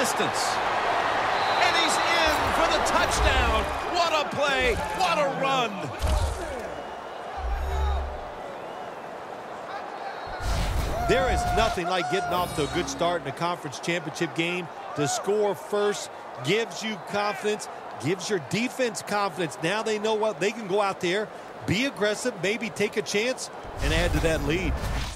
distance. And he's in for the touchdown. What a play. What a run. There is nothing like getting off to a good start in a conference championship game. To score first gives you confidence, gives your defense confidence. Now they know what they can go out there, be aggressive, maybe take a chance, and add to that lead.